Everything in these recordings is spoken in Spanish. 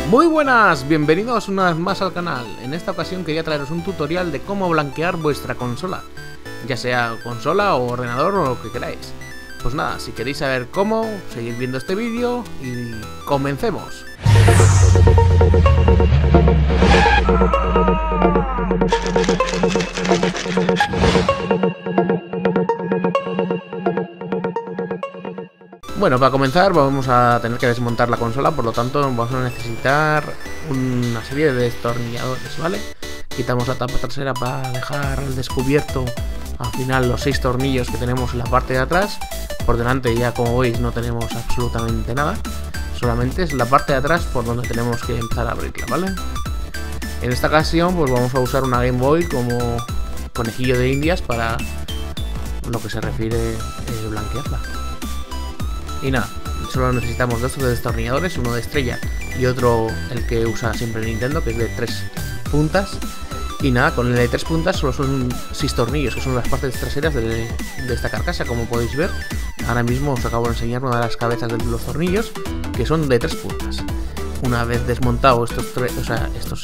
Muy buenas, bienvenidos una vez más al canal. En esta ocasión quería traeros un tutorial de cómo blanquear vuestra consola, ya sea consola o ordenador o lo que queráis. Pues nada, si queréis saber cómo, seguid viendo este vídeo y comencemos. Bueno, para comenzar vamos a tener que desmontar la consola, por lo tanto vamos a necesitar una serie de destornilladores, ¿vale? Quitamos la tapa trasera para dejar al descubierto al final los 6 tornillos que tenemos en la parte de atrás. Por delante ya, como veis, no tenemos absolutamente nada, solamente es la parte de atrás por donde tenemos que empezar a abrirla, ¿vale? En esta ocasión pues vamos a usar una Game Boy como conejillo de indias para lo que se refiere a blanquearla. Y nada, solo necesitamos dos destornilladores, uno de estrella y otro el que usa siempre Nintendo, que es de 3 puntas. Y nada, con el de 3 puntas solo son 6 tornillos, que son las partes traseras de esta carcasa, como podéis ver. Ahora mismo os acabo de enseñar una de las cabezas de los tornillos, que son de 3 puntas. Una vez desmontado estos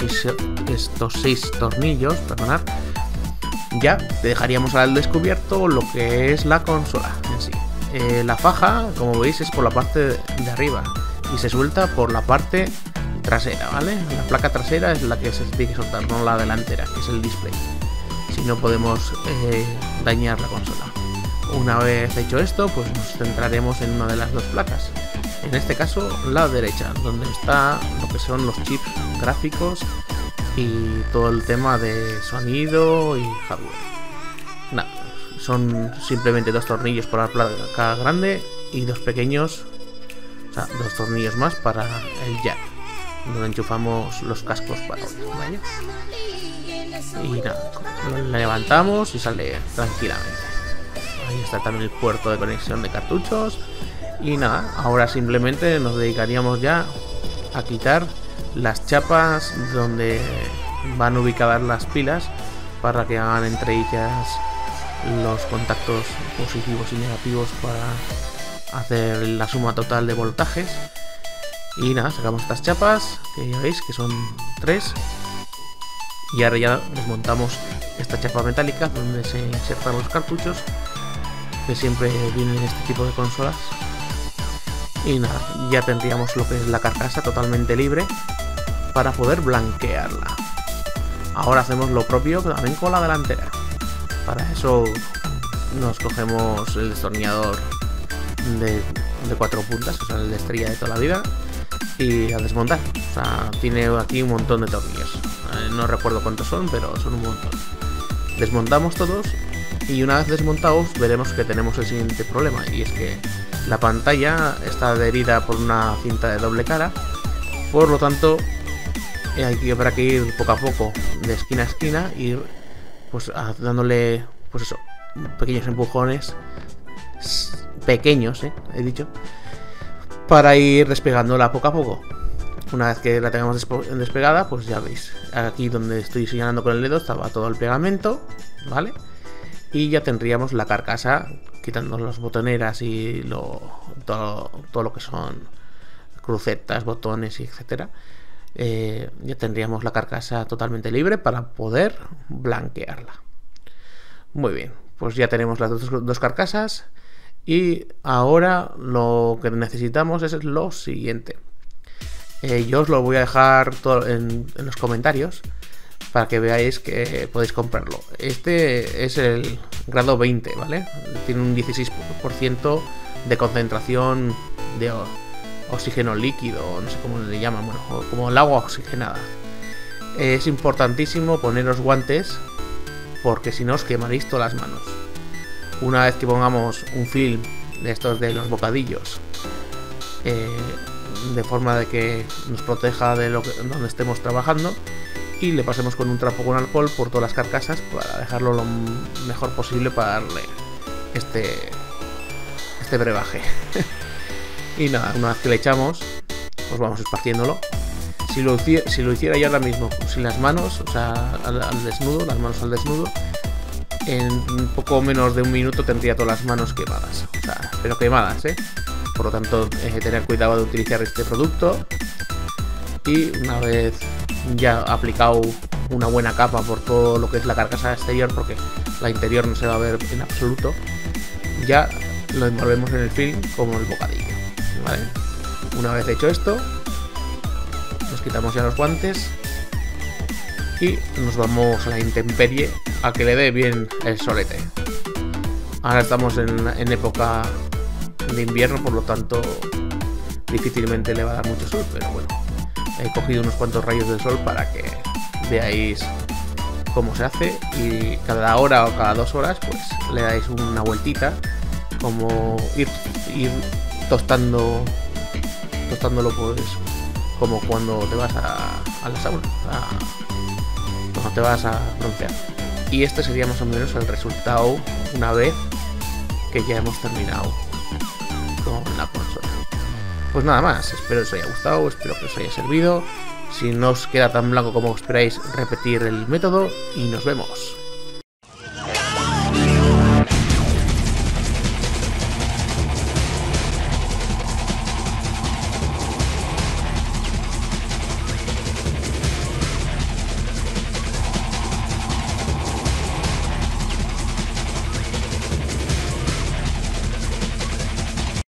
6 tornillos, perdonad, ya dejaríamos al descubierto lo que es la consola en sí. La faja, como veis, es por la parte de arriba y se suelta por la parte trasera, ¿vale? La placa trasera es la que se tiene que soltar, no la delantera, que es el display. Si no podemos dañar la consola. Una vez hecho esto, pues nos centraremos en una de las dos placas. En este caso, la derecha, donde está lo que son los chips gráficos y todo el tema de sonido y hardware. Nada, son simplemente 2 tornillos por la placa grande y 2 pequeños, o sea, 2 tornillos más para el jack, donde enchufamos los cascos para audio, ¿vale? Y nada, la levantamos y sale tranquilamente. Ahí está también el puerto de conexión de cartuchos. Y nada, ahora simplemente nos dedicaríamos ya a quitar las chapas donde van ubicadas las pilas para que hagan entre ellas los contactos positivos y negativos para hacer la suma total de voltajes. Y nada, sacamos estas chapas, que ya veis que son 3. Y ahora ya desmontamos esta chapa metálica donde se insertan los cartuchos, que siempre vienen en este tipo de consolas. Y nada, ya tendríamos lo que es la carcasa totalmente libre para poder blanquearla. Ahora hacemos lo propio también con la delantera. Para eso nos cogemos el destornillador de 4 puntas, o sea, el de estrella de toda la vida, y a desmontar. O sea, tiene aquí un montón de tornillos. No recuerdo cuántos son, pero son un montón. Desmontamos todos y una vez desmontados veremos que tenemos el siguiente problema, y es que la pantalla está adherida por una cinta de doble cara. Por lo tanto, habrá que ir poco a poco, de esquina a esquina, ir pues dándole, pues eso, pequeños empujones, pequeños, he dicho, para ir despegándola poco a poco. Una vez que la tengamos despegada, pues ya veis, aquí donde estoy señalando con el dedo estaba todo el pegamento, ¿vale? Y ya tendríamos la carcasa, quitando las botoneras y todo lo que son crucetas, botones y etcétera. Ya tendríamos la carcasa totalmente libre para poder blanquearla. Muy bien, pues ya tenemos las dos carcasas. Y ahora lo que necesitamos es lo siguiente. Yo os lo voy a dejar todo en los comentarios para que veáis que podéis comprarlo. Este es el grado 20, ¿vale? Tiene un 16% de concentración de oxígeno líquido, no sé cómo le llaman, bueno, como el agua oxigenada. Es importantísimo poneros guantes, porque si no os quemaréis todas las manos. Una vez que pongamos un film de estos de los bocadillos, de forma de que nos proteja de donde estemos trabajando, y le pasemos con un trapo con alcohol por todas las carcasas para dejarlo lo mejor posible para darle este brebaje. Y nada, una vez que le echamos, pues vamos esparciéndolo. Si lo hiciera yo ahora mismo sin las manos, o sea, al desnudo, las manos al desnudo, en un poco menos de un minuto tendría todas las manos quemadas. O sea, pero quemadas, Por lo tanto, tener cuidado de utilizar este producto. Y una vez ya aplicado una buena capa por todo lo que es la carcasa exterior, porque la interior no se va a ver en absoluto, ya lo envolvemos en el film como el bocadillo, ¿vale? Una vez hecho esto, nos quitamos ya los guantes y nos vamos a la intemperie a que le dé bien el solete. Ahora estamos en época de invierno, por lo tanto difícilmente le va a dar mucho sol, pero bueno, he cogido unos cuantos rayos del sol para que veáis cómo se hace, y cada hora o cada 2 horas pues le dais una vueltita, como ir tostándolo, pues como cuando te vas a la sauna, cuando te vas a broncear. Y este sería más o menos el resultado una vez que ya hemos terminado con la consola. Pues nada más, espero que os haya gustado, espero que os haya servido. Si no os queda tan blanco como esperáis, repetir el método y nos vemos.